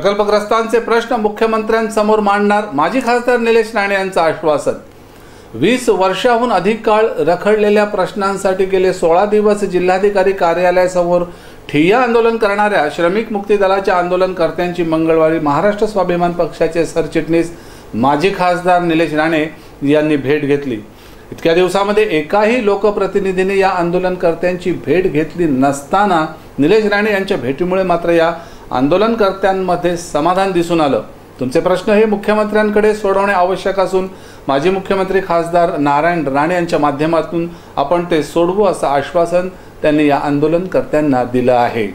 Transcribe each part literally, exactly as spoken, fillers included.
प्रकल्पग्रस्तांचे प्रश्न मुख्यमंत्र्यांसमोर मांडणार माजी खासदार निलेश राणे यांचं आश्वासन। वीस वर्षाहून अधिक काळ रखडलेल्या प्रश्नांसाठी गेले सोळा दिवस जिल्हाधिकारी कार्यालयासमोर ठिय्या आंदोलन करणाऱ्या श्रमिक मुक्ती दलाच्या आंदोलनकर्त्यांची मंगळवारी महाराष्ट्र स्वाभिमान पक्षाचे सरचिटणीस माजी खासदार निलेश राणे यांनी भेट घेतली। इतक्या दिवसामध्ये एकाही लोकप्रतिनिधीने या आंदोलनकर्त्यांची भेट घेतली नसताना निलेश राणे यांच्या भेटीमुळे मात्र या आंदोलनकर्त्यांमध्ये समाधान दिसून आलं। तुमचे प्रश्न हे मुख्यमंत्र्यांकडे सोडवणे आवश्यक असून माजी मुख्यमंत्री खासदार नारायण राणे यांच्या माध्यमातून आपण ते सोडवू असं आश्वासन त्यांनी या आंदोलनकर्त्यांना दिलं आहे।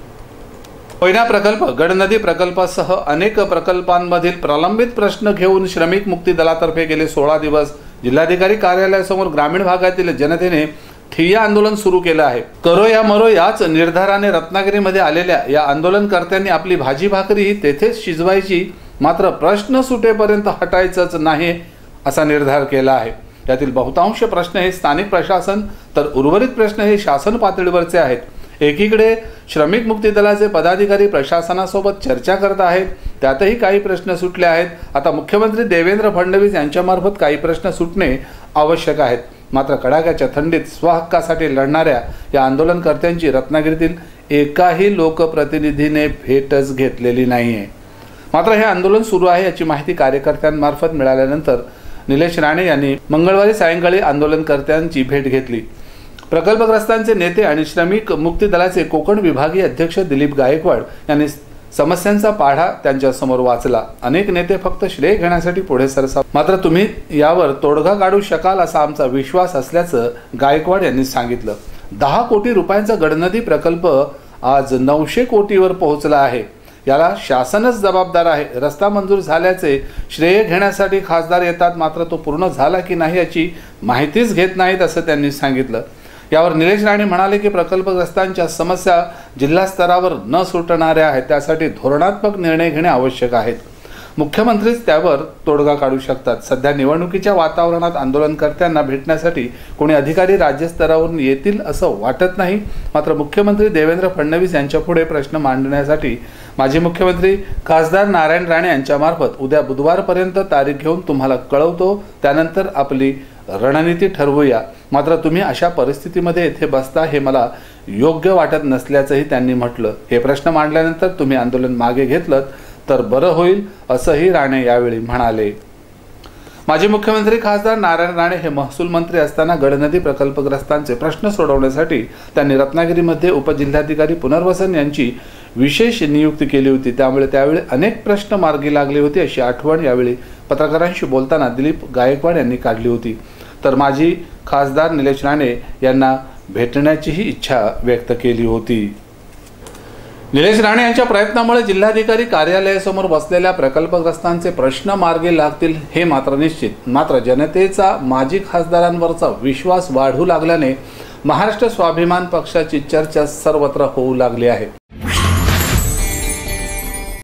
कोयना प्रकल्प, गडनदी प्रकल्पासह अनेक प्रकल्पांमधील प्रलंबित प्रश्न घेऊन श्रमिक मुक्ती दलातर्फे गेले सोळा दिवस जिल्हाधिकारी कार्यालयासमोर ग्रामीण भागातील जनतेने ठिय्या आंदोलन सुरू केलं आहे। करो या मरो याच निर्धाराने रत्नागिरीमध्ये आलेल्या या आंदोलनकर्त्यांनी आपली भाजी भाकरी ही तेथेच शिजवायची, मात्र प्रश्न सुटेपर्यंत हटायचंच नाही असा निर्धार केला आहे। यातील बहुतांश प्रश्न हे स्थानिक प्रशासन तर उर्वरित प्रश्न हे शासन पातळीवरचे आहेत। एकीकडे श्रमिक मुक्ती दलाचे पदाधिकारी प्रशासनासोबत चर्चा करत आहेत, त्यातही काही प्रश्न सुटले आहेत। आता मुख्यमंत्री देवेंद्र फडणवीस यांच्यामार्फत काही प्रश्न सुटणे आवश्यक आहेत। मात्र कडाक्याच्या थंडीत स्वहक्कासाठी लढणाऱ्या या आंदोलनकर्त्यांची रत्नागिरीतील एकाही लोकप्रतिनिधीने भेटच घेतलेली नाहीये। मात्र हे आंदोलन सुरू आहे याची माहिती कार्यकर्त्यांमार्फत मिळाल्यानंतर निलेश राणे यांनी मंगळवारी सायंकाळी आंदोलनकर्त्यांची भेट घेतली। प्रकल्पग्रस्तांचे नेते आणि श्रमिक मुक्ती दलाचे कोकण विभागीय अध्यक्ष दिलीप गायकवाड यांनी समस्यांचा पाढा त्यांच्या समोर वाचला। अनेक नेते फक्त श्रेय घेण्यासाठी पुढे सरसा, मात्र तुम्ही यावर तोडगा काढू शकाल असा आमचा विश्वास असल्याचं गायकवाड यांनी सांगितलं। दहा कोटी रुपयांचा गडनदी प्रकल्प आज नऊशे कोटीवर पोहोचला आहे, याला शासनच जबाबदार आहे। रस्ता मंजूर झाल्याचे श्रेय घेण्यासाठी खासदार येतात, मात्र तो पूर्ण झाला की नाही याची माहितीच घेत नाहीत असं त्यांनी सांगितलं। यावर निलेश राणे म्हणाले की प्रकल्पग्रस्तांच्या समस्या जिल्हा स्तरावर न सुटणाऱ्या आहेत, त्यासाठी धोरणात्मक निर्णय घेणे आवश्यक आहेत। मुख्यमंत्रीच त्यावर तोडगा काढू शकतात। सध्या निवडणुकीच्या वातावरणात आंदोलनकर्त्यांना भेटण्यासाठी कोणी अधिकारी राज्यस्तरावरून येतील असं वाटत नाही। मात्र मुख्यमंत्री देवेंद्र फडणवीस यांच्यापुढे प्रश्न मांडण्यासाठी माजी मुख्यमंत्री खासदार नारायण राणे यांच्यामार्फत उद्या बुधवारपर्यंत तारीख घेऊन तुम्हाला कळवतो, त्यानंतर आपली रणनीती ठरवूया। मात्र तुम्ही अशा परिस्थितीमध्ये येथे बसता हे मला योग्य वाटत नसल्याचंही त्यांनी म्हटलं। हे प्रश्न मांडल्यानंतर तुम्ही आंदोलन मागे घेतलं तर बरं होईल असंही राणे यावेळी म्हणाले। माजी मुख्यमंत्री खासदार नारायण राणे हे महसूल मंत्री असताना गडनदी प्रकल्पग्रस्तांचे प्रश्न सोडवण्यासाठी त्यांनी रत्नागिरीमध्ये उपजिल्हाधिकारी पुनर्वसन यांची विशेष नियुक्ती केली होती, त्यामुळे त्यावेळी अनेक प्रश्न मार्गी लागले होते अशी आठवण यावेळी पत्रकारांशी बोलताना दिलीप गायकवाड यांनी काढली होती। तर माजी खासदार निलेश राणे यांना भेटण्याचीही इच्छा व्यक्त केली होती। निलेश राणे यांच्या प्रयत्नामुळे जिल्हाधिकारी कार्यालयासमोर बसलेल्या प्रकल्पग्रस्तांचे प्रश्न मार्गी लागतील हे मात्र निश्चित। मात्र जनतेचा माजी खासदारांवरचा विश्वास वाढू लागल्याने महाराष्ट्र स्वाभिमान पक्षाची चर्चा सर्वत्र होऊ लागली आहे।